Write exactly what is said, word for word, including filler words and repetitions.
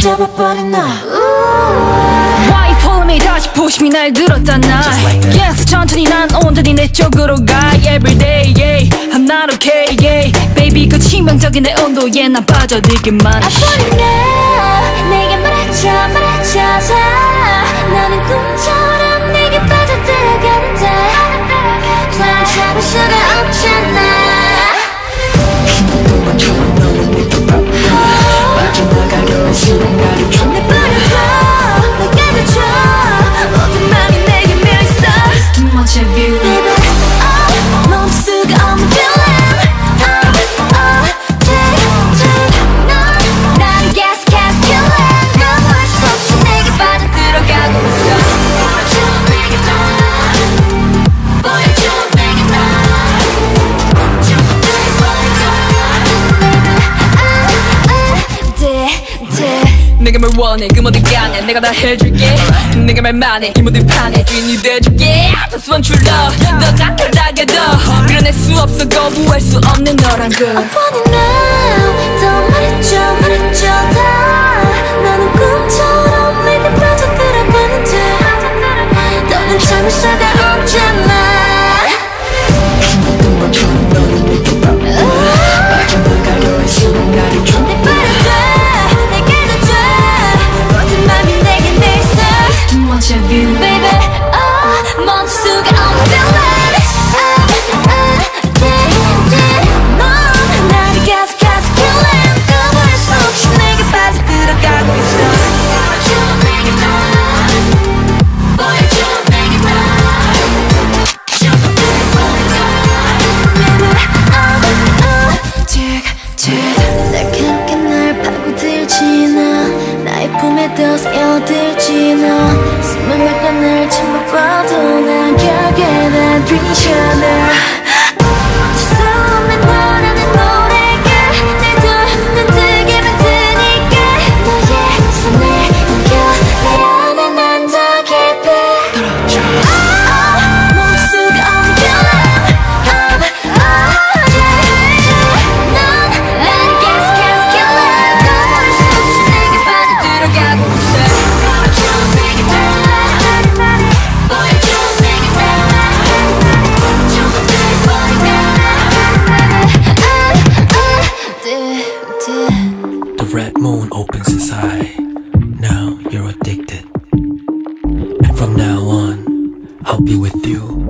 잡아버린 나 Why you follow me 다시 부심이 날 들었잖아 Yes 천천히 난 온전히 내 쪽으로 가 Everyday yeah 하나로 okay yeah Baby 그 치명적인 내 온도에 난 빠져들기만 해 I want it now 내게 말해줘 말해줘서 나는 꿈처럼 내게 빠져들어가는데 날 잡을 수가 없잖아 빠져나가려 순간을 줘 내버려둬 내게 줘 모든 맘이 내게 밀려있어 Too much of you Baby oh 멈출 수가 없는 feeling Oh oh take take 넌 나를 계속 계속 killing 너무할 수 없이 내게 빠져들어가고 있어 보여줘 내게 넌 보여줘 내게 넌 전부들이 보여줘 내가 뭘 원해 그 모든 간에 내가 다 해줄게 내가 말만 해 이 모든 판에 주인이 돼줄게 Just want your love 더 강렬하게 더 그려낼 수 없어 거부할 수 없는 너란 걸 I want it now 더 말해줘 말해줘 다 나는 꿈처럼 내게 빠져들어가는데 너는 참을 수가 없잖아 빠져나가려 해 순간을 줘 내버려둬 내게도 줘 모든 맘이 내게 밀서 Too much of you Baby oh 멈출 수가 없는 feeling Oh oh take take 넌 나를 계속 계속 killing 거부할 수 없이 내게 빠져들어가고 있어 보여줘 내게 넌 보여줘 내게 넌 전부들이 보여줘 Baby oh oh Tick tick 날카롭게 날 파고들지 나 나의 품에 더 스며들지 나 숨을 막아 날 침묵봐도 난 결국에 난 dream이잖아 멈출 수 없는 너라는 노래가 날 더 눈뜨게 만드니까 너의 손에 엉켜 내 안에 난 더 깊이 떨어져 멈출 수가 없는 feeling Oh oh take take 넌 나를 계속 계속 killing 거부할 수 없이 내게 빠져들어가고 있어 보여줘 내게 넌 보여줘 내게 넌 전부들이 보니까 The red moon opens inside. Now you're addicted. And from now on, I'll be with you